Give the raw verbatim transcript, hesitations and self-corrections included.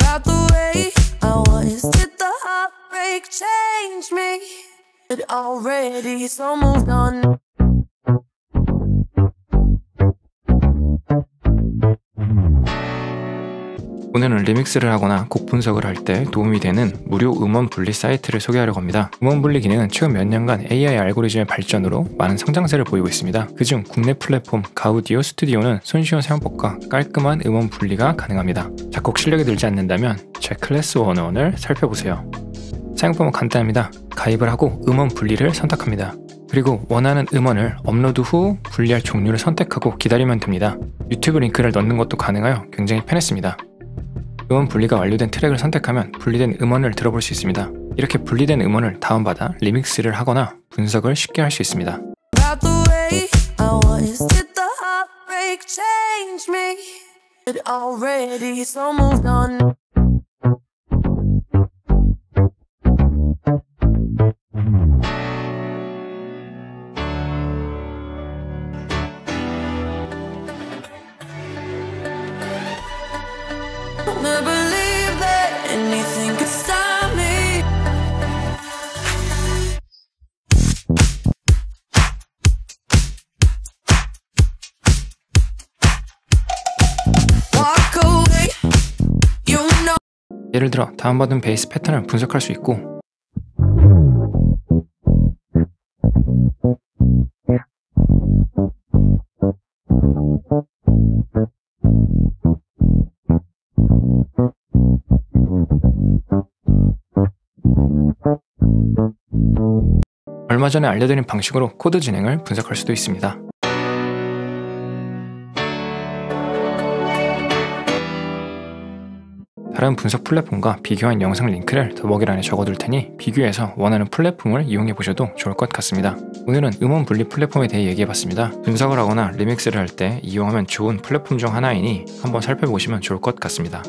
about the way I was. Did the heartbreak change me? But already so moved on. 오늘은 리믹스를 하거나 곡 분석을 할 때 도움이 되는 무료 음원 분리 사이트를 소개하려고 합니다. 음원 분리 기능은 최근 몇 년간 에이아이 알고리즘의 발전으로 많은 성장세를 보이고 있습니다. 그중 국내 플랫폼 가우디오 스튜디오는 손쉬운 사용법과 깔끔한 음원 분리가 가능합니다. 작곡 실력이 늘지 않는다면 제 클래스 백을 살펴보세요. 사용법은 간단합니다. 가입을 하고 음원 분리를 선택합니다. 그리고 원하는 음원을 업로드 후 분리할 종류를 선택하고 기다리면 됩니다. 유튜브 링크를 넣는 것도 가능하여 굉장히 편했습니다. 음원 분리가 완료된 트랙을 선택하면 분리된 음원을 들어볼 수 있습니다. 이렇게 분리된 음원을 다운받아 리믹스를 하거나 분석을 쉽게 할 수 있습니다. About the way I was. Did the heartbreak change me? But already so moved on. Never believe that anything could stop me. Walk away, you know. 예를 들어 다운받은 베이스 패턴을 분석할 수 있고 얼마 전에 알려드린 방식으로 코드 진행을 분석할 수도 있습니다. 다른 분석 플랫폼과 비교한 영상 링크를 더보기란에 적어둘 테니 비교해서 원하는 플랫폼을 이용해 보셔도 좋을 것 같습니다. 오늘은 음원 분리 플랫폼에 대해 얘기해봤습니다. 분석을 하거나 리믹스를 할 때 이용하면 좋은 플랫폼 중 하나이니 한번 살펴보시면 좋을 것 같습니다.